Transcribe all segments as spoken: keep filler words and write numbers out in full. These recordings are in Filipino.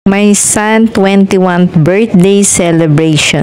my son twenty-first birthday celebration.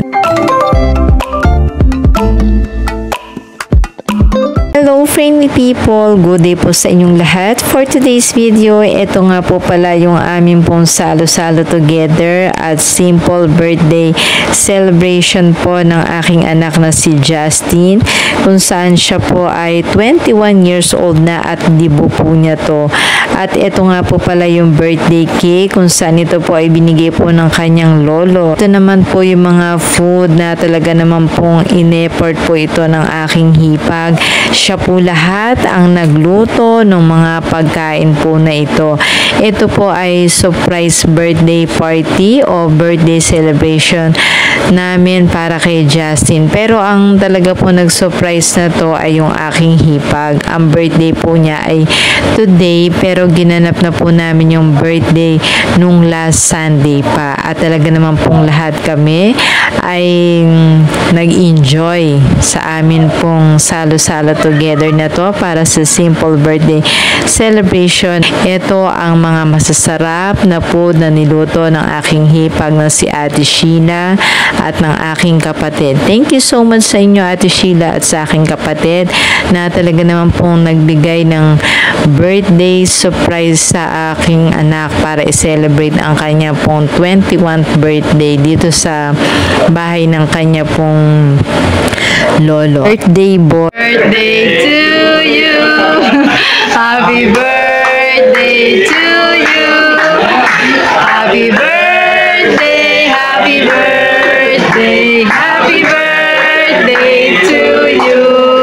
Hello friendly people, good day po sa inyong lahat. For today's video, ito nga po pala yung aming pong salo-salo together at simple birthday celebration po ng aking anak na si Justin, kung saan siya po ay twenty-one years old na at dibo po niya to. At ito nga po pala yung birthday cake kung saan ito po ay binigay po ng kanyang lolo. Ito naman po yung mga food na talaga naman pong in-effort po ito ng aking hipag. Siya po lahat ang nagluto ng mga pagkain po na ito. Ito po ay surprise birthday party o birthday celebration namin para kay Justin. Pero ang talaga po nag-surprise na to ay yung aking hipag. Ang birthday po niya ay today, pero ginanap na po namin yung birthday nung last Sunday pa. At talaga naman pong lahat kami ay nag-enjoy sa amin pong salo-salo together na to para sa simple birthday celebration. Ito ang mga masasarap na food na niluto ng aking hipag na si Ate Sheila at ng aking kapatid. Thank you so much sa inyo, Ate Sheila, at sa aking kapatid na talaga naman pong nagbigay ng birthday surprise sa aking anak para i-celebrate ang kanya pong twenty-first birthday dito sa bahay ng kanya pong lolo. Birthday boy. Birthday to you. Happy birthday to you. Happy birthday, happy birthday, happy birthday to you.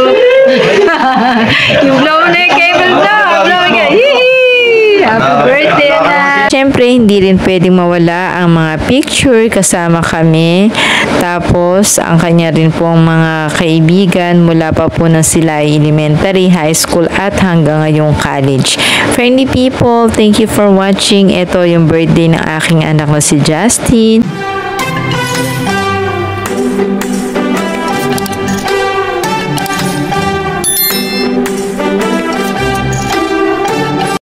You blow na cable na, blow na. Happy birthday na. Siyempre, hindi rin pwedeng mawala ang mga picture kasama kami. Tapos, ang kanya rin pong mga kaibigan mula pa po na sila elementary, high school at hanggang ngayong college. Friendly people, thank you for watching. Ito yung birthday ng aking anak na si Justin.